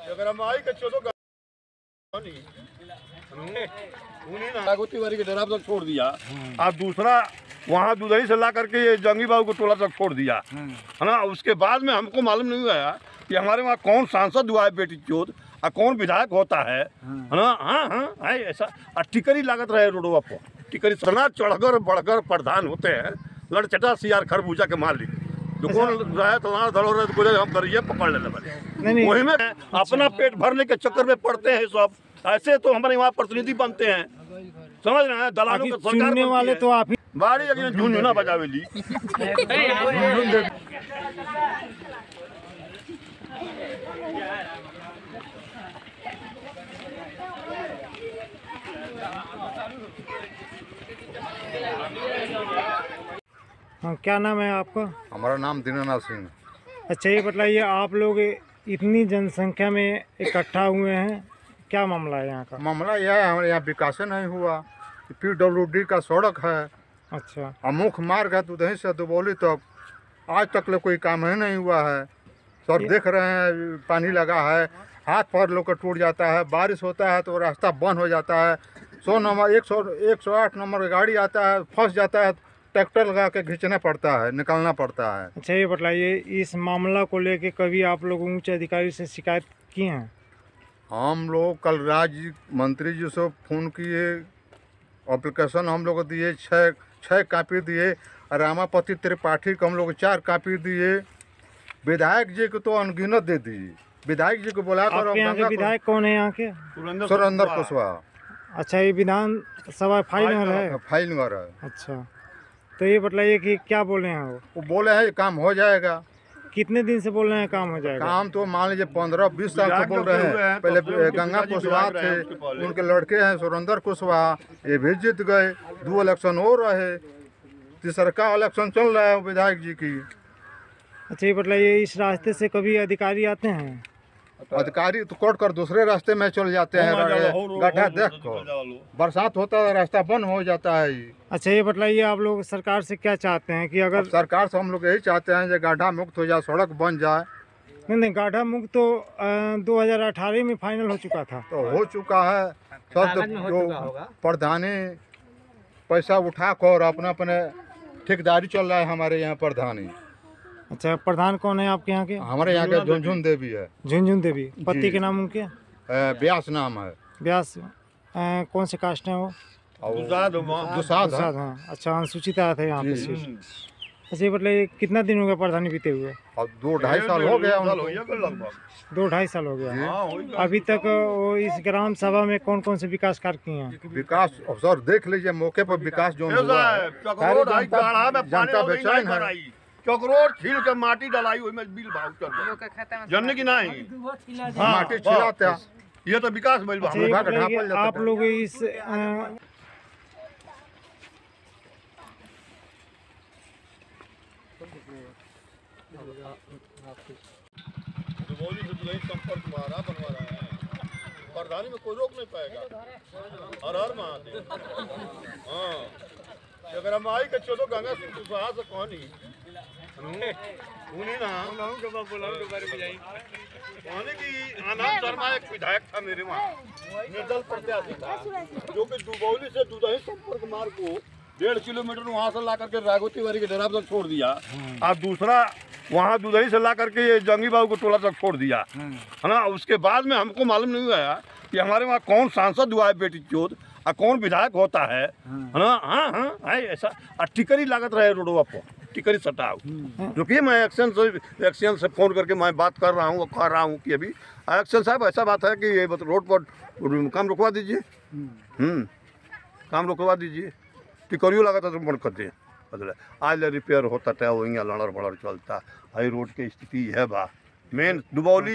के डेरा तक छोड़ दिया और दूसरा वहाँ दुधई से ला करके ये जंगी बाबू को टोला तक छोड़ दिया है ना। उसके बाद में हमको मालूम नहीं आया कि हमारे वहाँ कौन सांसद हुआ है बेटी चौथ और कौन विधायक होता है ना। हाँ ऐसा और टिकरी लागत रहे रोडवा पर टिकरी सना चढ़कर बढ़कर प्रधान होते हैं लड़चटा सियार खरबूजा के मालिक जो कौन रहे तो धड़ो रहे तो हम करिए पकड़ लेने वाले वही में अपना पेट भरने के चक्कर में पड़ते हैं सब। ऐसे तो हमारे वहाँ प्रतिनिधि बनते हैं समझ रहे हैं दलालों के सरकार वाले तो आप ही बाड़ी अगर झुंझुना बजावेली हाँ, क्या नाम है आपका? हमारा नाम दीनानाथ सिंह। अच्छा ये बताइए आप लोग इतनी जनसंख्या में इकट्ठा हुए हैं, क्या मामला है यहाँ का? मामला यह है हमारे यहाँ विकास नहीं हुआ। PWD का सड़क है अच्छा और मुख्य मार्ग है दुधई से दुबौली तक आज तक ले कोई काम ही नहीं हुआ है। सर देख रहे हैं पानी लगा है हाथ पैर लोग का टूट जाता है बारिश होता है तो रास्ता बंद हो जाता है। 100 नंबर 108 नंबर गाड़ी आता है फंस जाता है ट्रैक्टर लगा के खींचना पड़ता है निकालना पड़ता है। अच्छा ये बताइए इस मामला को लेके कभी आप लोग उच्च अधिकारी से शिकायत की हैं? हम लोग कल राज्य मंत्री जी से फ़ोन किए एप्लीकेशन हम लोग दिए 6 कापी दिए। रामापति त्रिपाठी को हम लोग 4 कापी दिए। विधायक जी को तो अनगिनत दे दिए। विधायक जी को बुला कर यहाँ के विधायक कौन है यहाँ के? सुरेंद्र कुशवाहा। अच्छा ये विधान सभा फाइल है? फाइल है। अच्छा तो ये बताइए कि क्या बोले हैं वो बोले हैं काम हो जाएगा। कितने दिन से बोल रहे हैं काम हो जाएगा? काम तो मान लीजिए 15-20 साल से बोल रहे हैं। पहले गंगा कुशवाहा थे उनके लड़के हैं सुरेंद्र कुशवाहा ये भी जीत गए। 2 इलेक्शन हो रहे तीसरा का इलेक्शन चल रहा है विधायक जी की। अच्छा ये बताइए इस रास्ते से कभी अधिकारी आते हैं? अधिकारी तो कोट कर दूसरे रास्ते में चल जाते हैं गड्ढा देख कर बरसात होता है रास्ता बंद हो जाता है। अच्छा ये बताइए आप लोग सरकार से क्या चाहते हैं कि अगर सरकार से हम लोग यही चाहते हैं जो गड्ढा मुक्त हो जाए सड़क बन जाए। नहीं गड्ढा मुक्त तो 2018 में फाइनल हो चुका था। तो हो चुका है सब जो प्रधानी पैसा उठा कर अपना अपने ठेकेदारी चल रहा है हमारे यहाँ प्रधानी। अच्छा प्रधान कौन है आपके यहाँ के? हमारे यहाँ के झुनझुन देवी है। झुनझुन देवी पति के नाम उनके? व्यास नाम है। व्यास कौन से कास्ट है वो? दुसाध। हाँ अच्छा अनुसूचित आया था यहाँ पे। अच्छा ये मतलब कितना दिन हो गया प्रधानी बीते हुए? अब 2-2.5 साल हो गया। 2-2.5 साल हो गया। अभी तक वो इस ग्राम सभा में कौन कौन से विकास कार्य किए हैं? विकास सर देख लीजिए मौके पर विकास जो हुआ है जनता बेचैन है। चक्रोर छील के माटी डलाई हुई में बिल भाव चल रहा जानने की नहीं माटी छिलाते ये तो विकास भइल बा। आप लोग इस दुबौली से दुधई संपर्क बनवा रहा है प्रधानी में कोई रोक नहीं पाएगा। हर महादेव। हाँ अगर हम आई के चलो गंगा कुशवाहा से कौन उन्हीं ना कहने की आनंद शर्मा एक विधायक था मेरे वहाँ निर्दल प्रत्याशी था जो कि दुबौली से दुधई संपर्क मार्ग को 1.5 किलोमीटर वहाँ से ला करके राघोती वारी के डेरा तक छोड़ दिया और दूसरा वहाँ दुधई से ला करके ये जंगी बाबू को टोला तक छोड़ दिया है ना। उसके बाद में हमको मालूम नहीं आया कि हमारे वहाँ कौन सांसद हुआ है बेटी चौथ और कौन विधायक होता है ना। हाँ ऐसा और टिकरी लागत रहे रोडवा पर टिकरी सटाव जो कि मैं एक्शन से फ़ोन करके मैं बात कर रहा हूँ कह रहा हूँ कि अभी एक्शन साहब ऐसा बात है कि ये रोड पर काम रुकवा दीजिए। काम रुकवा दीजिए टिकरियो लगा था तो बंद कर दिए बदले आज रिपेयर होता है वहीं लड़र बड़र चलता है। रोड की स्थिति है बा मेन दुबौली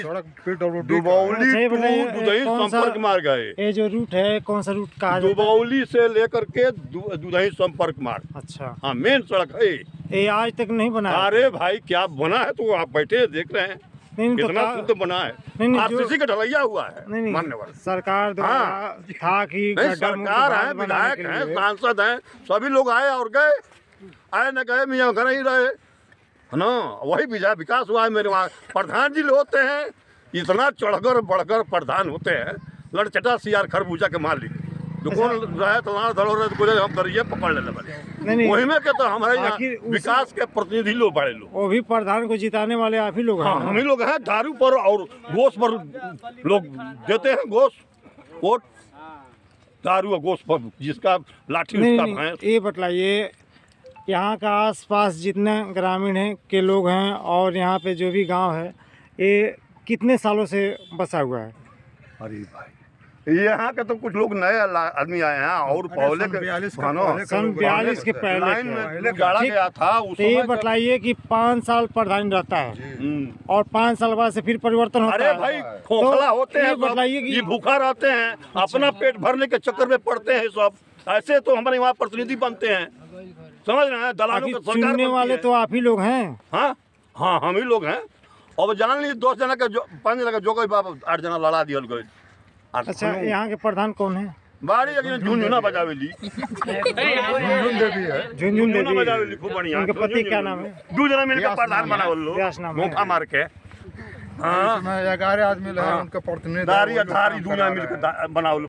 दुधई संपर्क मार्ग है। ये जो रूट है कौन सा रूट का? दुबौली से लेकर के दुधई संपर्क मार्ग। अच्छा हाँ मेन सड़क है। ये आज तक नहीं बना? अरे भाई क्या बना है तो आप बैठे देख रहे हैं कितना शुद्ध बना है। आरसीसी का ढलैया हुआ है मान्यवर सरकार द्वारा था कि सरकार है विधायक है सांसद है सभी लोग आए और गए आए न गए मियाँ घर ही रहे है ना। वही विकास हुआ है मेरे वहाँ प्रधान जी होते हैं इतना चढ़कर बढ़कर प्रधान होते हैं, लड़चटा सियार खरबूजा के मालिक जो कौन रहे तो धरो रहे तो हम करिए पकड़ लेने वाले नहीं वही में के तो हमारे यहाँ आखिर उसी- विकास के प्रतिनिधि लोग बड़े लोग। वो भी प्रधान को जिताने वाले आप ही लोग हैं। हाँ, हम ही लोग हैं। दारू पर और गोश्त पर लोग देते हैं वोट, दारू और गोश्त पर जिसका लाठी नहीं उसका नहीं, भैंस। ये बतलाइए यहाँ का आसपास जितने ग्रामीण हैं के लोग हैं और यहाँ पे जो भी गांव है ये कितने सालों से बसा हुआ है? अरे भाई यहाँ के तो कुछ लोग नए आदमी आए हैं और पहले के सन 42 के पहले लाइन के। में गाड़ा ठीक। गया था उस तो ये समय का- बतलाइए कि 5 साल प्रधान रहता है और 5 साल बाद से फिर परिवर्तन होता अरे है। भाई खोखला तो होते ये हैं सब, बताइए कि- ये भूखा रहते हैं, अपना पेट भरने के चक्कर में पड़ते हैं सब। ऐसे तो हमारे वहाँ प्रतिनिधि बनते हैं, समझ रहे हैं? दलालों आखिर की सरकार चुनने बनती वाले है। तो आप ही लोग हैं। हाँ हाँ, हम ही लोग हैं। अब जान लीजिए 10 जना के 5 जना के जो कोई बाप 8 जना लड़ा दिया गए। अच्छा, यहाँ के प्रधान कौन है? बाड़ी लेकिन झुनझुना बजावेली, झुनझुन देवी है। झुनझुन झुनझुना देवी। बजावेली खूब बढ़िया। उनके पति क्या नाम है? 2 जना मिलकर प्रधान बना लो, व्यास नाम है। मौका मार के। हाँ, इसमें 11 आदमी लगे, उनके प्रतिनिधि दारी 2 जना मिलकर बनाओ।